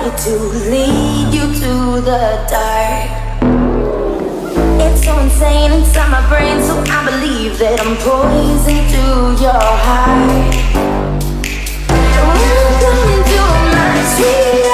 me to lead you to the dark. It's so insane inside my brain, so I believe that I'm poison to your heart. Welcome to my sweet